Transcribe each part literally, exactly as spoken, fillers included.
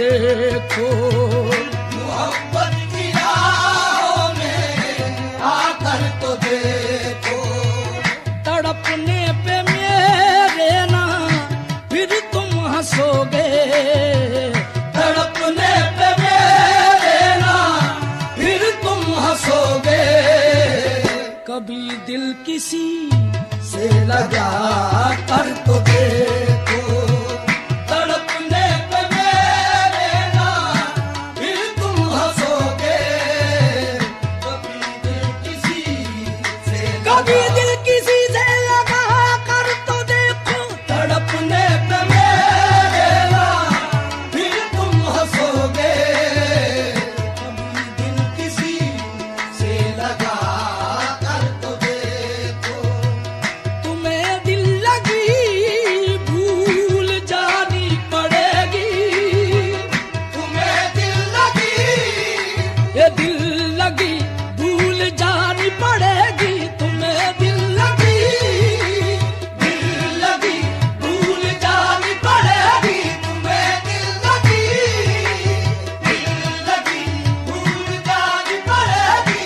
देखो, मोहब्बत की राहों में आकर तो देखो। तड़पने पे मेरे ना फिर तुम हंसोगे, तड़पने पे मेरे ना फिर तुम हंसोगे। कभी दिल किसी से लगा कर तो देखो, तड़पने पे मेरे ना फिर तुम हंसोगे। कभी दिल किसी से कभी दिल किसी से लगा कर तो देखो, तड़पने पे मेरे ना फिर तुम हंसोगे। कभी दिल किसी से लगा कर तो देखो, तुम्हें दिल लगी भूल जानी पड़ेगी, तुम्हें दिल लगी ये दिल लगी भूल जानी पड़ेगी, तुम्हें दिल लगी दिल लगी भूल जानी पड़ेगी। तुम्हें दिल लगी दिल लगी भूल जानी पड़ेगी।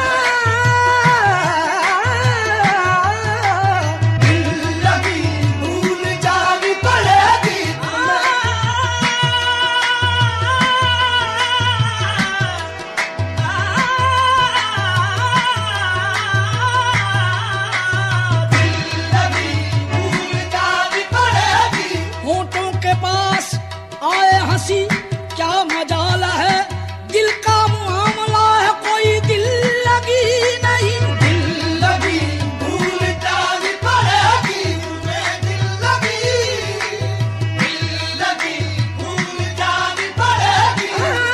दिल लगी भूल जानी पड़ेगी। दिल लगी भूल जानी पड़ेगी। होठों के पास आए हंसी क्या मजाला है, दिल का मामला है कोई दिल लगी नहीं। दिल लगी भूल जानी पड़ेगी। तुम्हें दिल लगी दिल लगी भूल जानी पड़ेगी।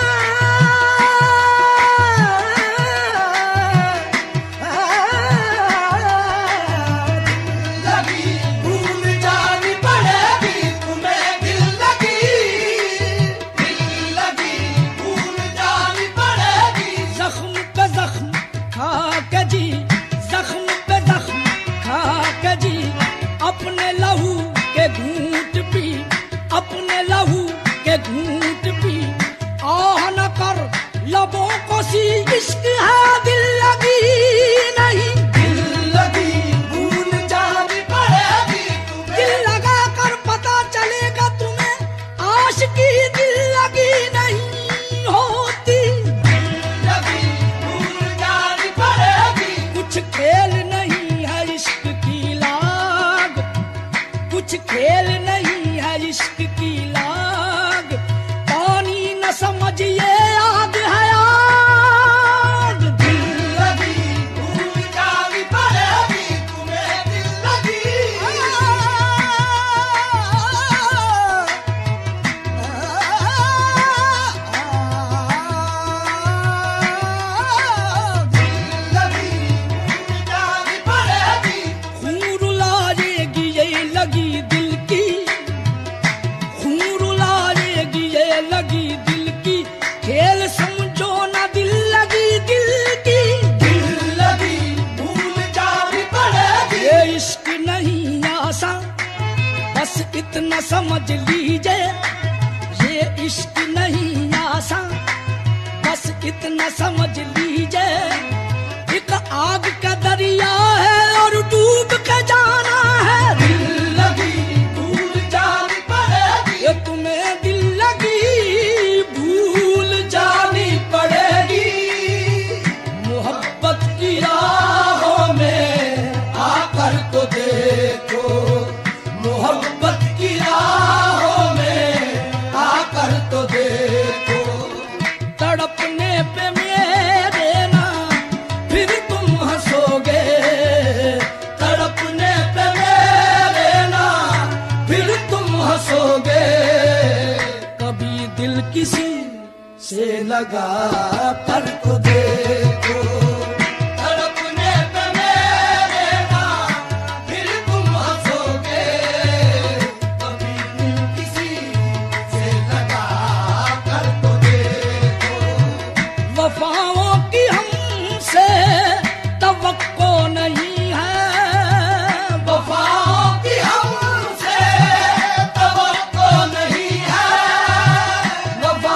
लगी भूल जानी पड़ेगी। तुम्हें दिल लगी दिल लगी भूल जानी पड़ेगी। जख्म पे जख्म खा के जी, जख्म पे जख्म खा के जी, अपने लहू के घूंट पी, अपने लहू के घूंट पी, आह न कर लबों को सी, इश्क है दिल लगी नहीं। दिल लगी भूल जानी पड़ेगी। दिल लगा कर पता चलेगा तुम्हें, आशिकी दिल लगी नहीं होती। लगी भूल जानी पड़ेगी। कुछ खेल नहीं है इश्क की लाग, कुछ खेल नहीं है इश्क की लाग, पानी न समझिए आग है आग। दिल लगी भूल जानी पड़ेगी। तुम्हें दिल लगी दिल लगी भूल जानी पड़ेगी। खून रुलाएगी ये लगी दिल की, खून रुलाएगी ये लगी दिल की, खेल समझो ना दिल लगी दिल की। दिल लगी भूल जानी पड़ेगी। ये इश्क नहीं आसान, बस इतना समझ लीजिए, ये इश्क नहीं आसान, बस इतना समझ लीजिए। एक आग का दरिया है और डूब के जाना है। दिल लगी भूल जानी पड़ेगी। ये तुम्हें दिल लगी भूल जानी पड़ेगी, मोहब्बत की राहों में आकर तो देखो, मोहब्बत की राहों में आकर तो देखो। तड़पने पे मेरे ना फिर तुम हंसोगे, तड़पने पे मेरे ना फिर तुम हंसोगे। कभी दिल किसी से लगा कर तो देखो, तड़पने पे मेरे ना फिर तुम हंसोगे। कभी दिल किसी से लगा कर तो देखो, वफाओं की हमसे तवक्को नहीं है, वफाओं की हमसे तवक्को नहीं है।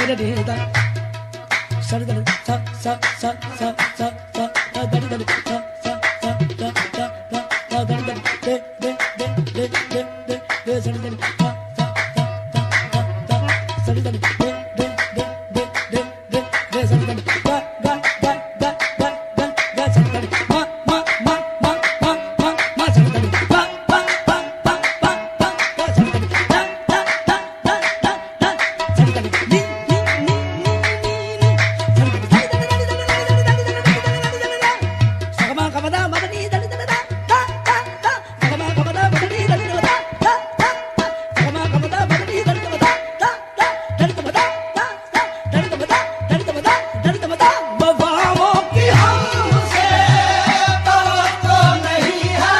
रे रे दा सर दा सा सा सा सा सा सा दा दा दा सा सा सा दा दा दा दा दा दा दे दे दे दे दे दे दे सर दा सा सा सा दा दा सर दा दे दे दे दे दे दे दे सर दा गा गा गा गा गा गा गा सर दा मा मा मा मा मा मा मा सर दा पा पा पा पा पा पा पा सर दा दा दा दा दा दा दा सर दा नी नी नी नी नी सर दा सगमा कमदा मदनी दा दा दा दा दा दा सगमा कमदा मदनी दा दा दा दा दा सगमा कमदा मदनी दा दा दा दा दा दा दा दा वफाओं की हमसे तवक्को नहीं है,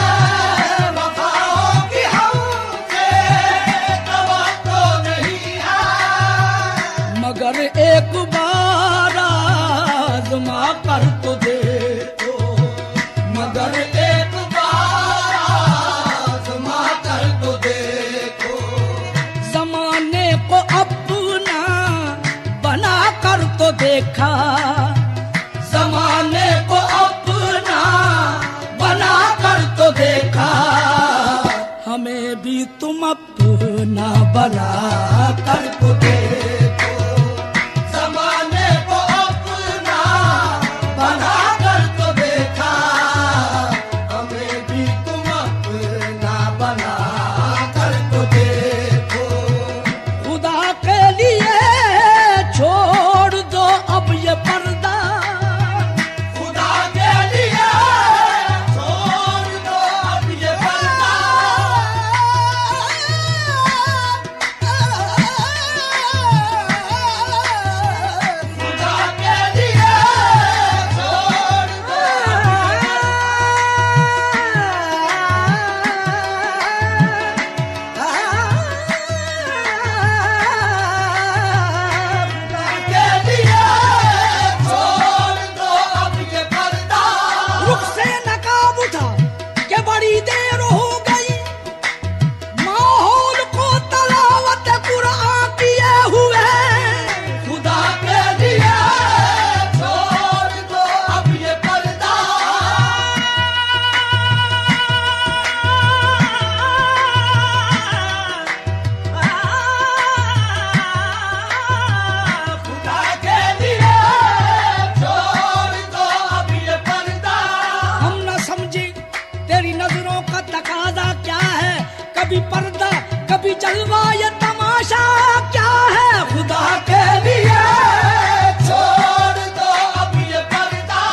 वफाओं की हमसे तवक्को नहीं है, मगर एक बार आज़मा कर तो देखो, मगर एक बार आज़मा कर तो देखो, जमाने को अपना बना कर तो देखा, ज़माने को अपना बना कर तो देखा, हमें भी तुम अपना बना कर तो देखो, ज़माने को अपना बना कर तो देखा, हमें भी तुम अपना बना कर तो देखो, खुदा के लिए छोड़ दो अब ये पर्दा, खुदा के लिए छोड़ दो अब ये पर्दा, खुदा के लिए छोड़ दो के लिए छोड़ दो अब ये पर्दा, रुख से नकाब उठा के बड़ी देर हो गई, माहौल को तलावत कुरान किए हुए, खुदा के लिए छोड़ दो अब ये पर्दा, खुदा के लिए छोड़ दो अब ये पर्दा, हम न समझे तेरी नजरों का तकाजा क्या है, कभी पर्दा कभी जलवा ये तमाशा क्या है, खुदा के लिए छोड़ दो अब ये पर्दा,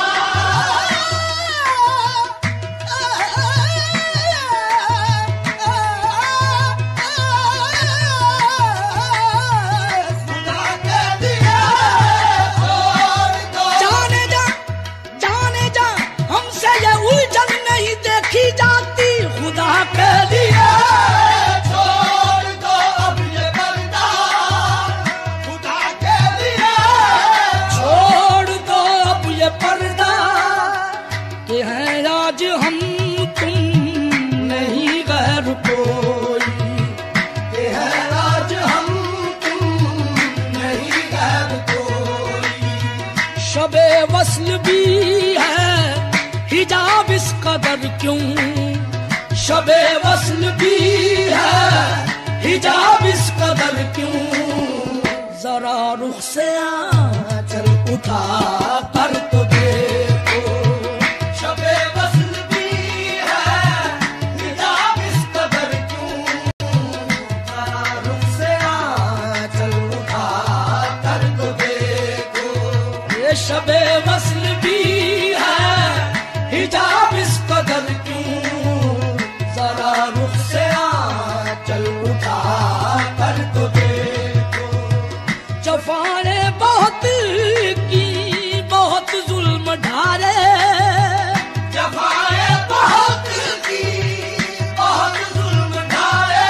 खुदा के लिए छोड़ दो जाने जा जाने जा हमसे ये उलझन नहीं देखी जाती, खुदा के लिए छोड़ दो अब ये पर्दा, खुदा के लिए छोड़ दो अब ये पर्दा, कि है आज हम तुम नहीं गैर कोई, ये है आज हम तुम नहीं गैर कोई, शबे वस्ल भी है हिजाब इस कदर क्यों, शबे वस्ल भी है हिजाब इस कदर क्यों, जरा रुख से आंचल उठा कर तो देखो, शबे वस्ल भी है हिजाब इस कदर क्यों, जरा रुख से आंचल उठा कर तो देखो, ये शबे वस्ल भी है हिजाब इस कदर क्यों, जरा रुख से आंचल उठा कर तो देखो, जफाने बहुत की बहुत जुल्म ढारे, जफाए बहुत की बहुत जुल्म ढाए,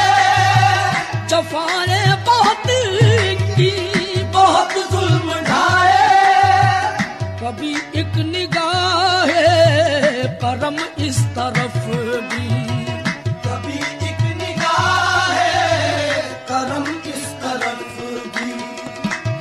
जफाने बहुत की बहुत जुल्म ढाए, कभी एक निगाह करम इस तरफ भी, कभी एक निगाह करम इस तरफ भी,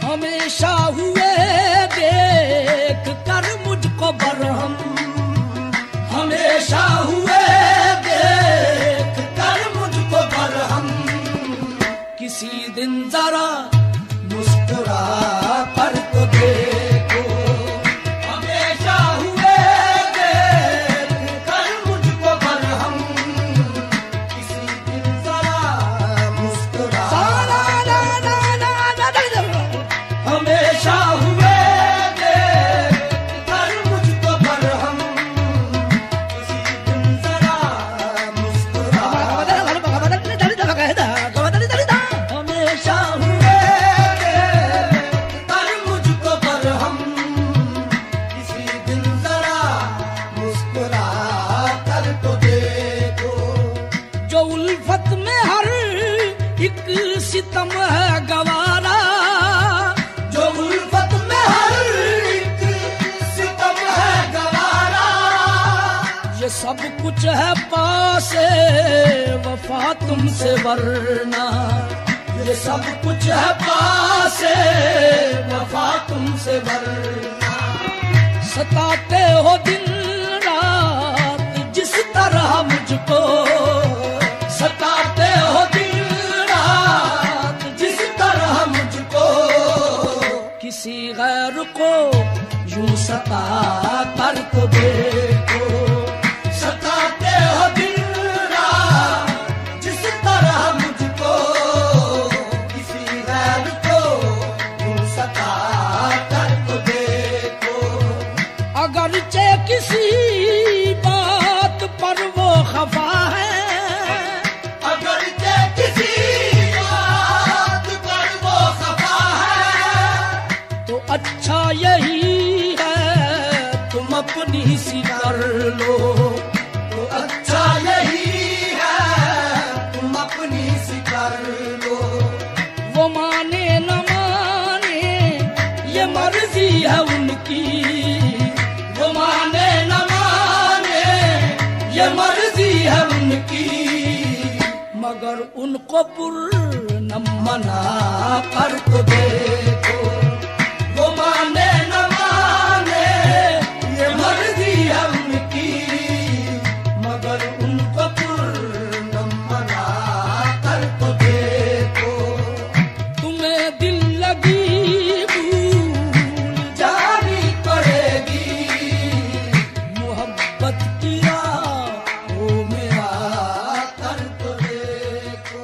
सितम है गवारा, जो उल्फत में हर एक सितम है गवारा। ये सब कुछ है पासे वफा तुमसे वरना, ये सब कुछ है पासे वफा तुमसे वरना। सताते हो दिन रात जिस तरह मुझको, सताते हो दिन रात जिस तरह मुझको। किसी गैर को यूं सता कर तो देखो, सताते हो दिन रात जिस तरह मुझको। किसी गैर को यूं सता कर तो देखो। अगरचे किसी बात पर वो खफा है, अगरचे किसी बात पर वो खफा है। तो अच्छा यही है तुम अपनी सी कर लो, तो अच्छा यही है तुम अपनी सी कर लो। वो माने न माने ये मर्जी है उनकी, वो माने न माने ये मर्जी है उनकी। मगर उनको पूर्ण मना कर तो देखो, वो माने न माने ये मर्जी है उनकी। मगर उनको पूर्ण मना कर तो देखो। तुम्हें दिल लगी भूल जानी पड़ेगी मोहब्बत किया वो मेरा कर तो देखो।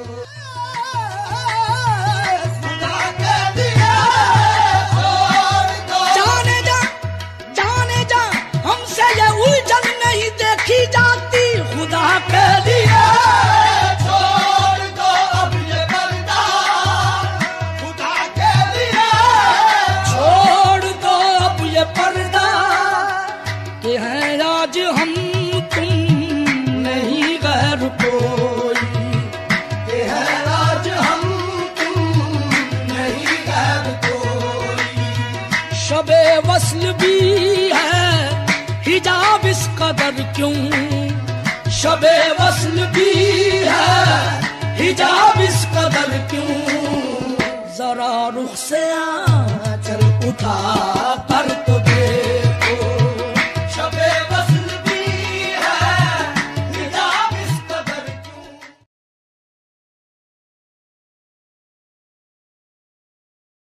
खुदा के दिए छोड़ दो। जाने जा जाने जा हमसे ये उलझन नहीं देखी जाती, खुदा के लिए छोड़ दो अब ये पर्दा। खुदा के दिए छोड़ दो अब ये पर्दा, कि हैं आज हम तुम नहीं गैर कोई। ये है आज हम तुम नहीं गैर कोई। शबे वस्ल भी है हिजाब इस कदर क्यों, शबे वस्ल भी है हिजाब इस कदर क्यों। जरा रुख से आंचल उठा